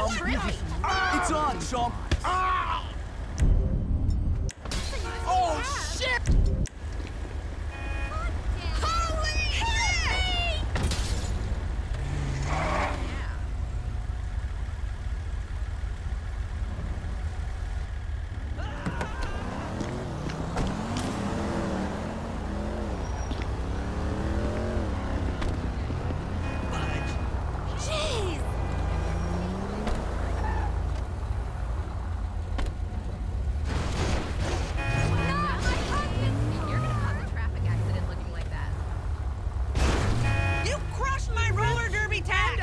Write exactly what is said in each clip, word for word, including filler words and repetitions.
It's on, chump! Ah! Oh, shit! Holy shit! Jeez! Not my husband! You're gonna cause a traffic accident looking like that. You crushed my roller derby tag!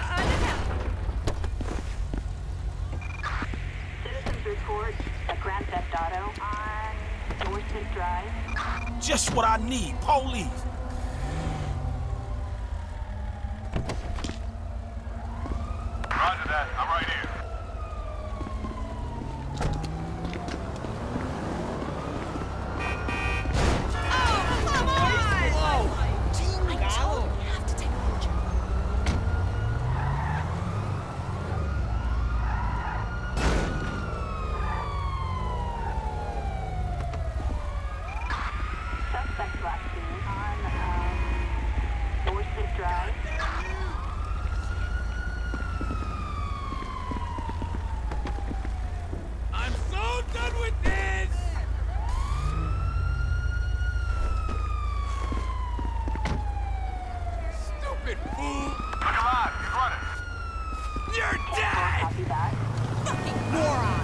Citizens report a Grand Theft Auto on Dorset Drive. Just what I need, police. Roger that. I'm right here. Oh, come on! I don't have to take a picture. Suspect last seen on um, Dorset Drive. I'm so done with this! Stupid fool! Look alive. He's running. You're dead! Copy that. Fucking moron!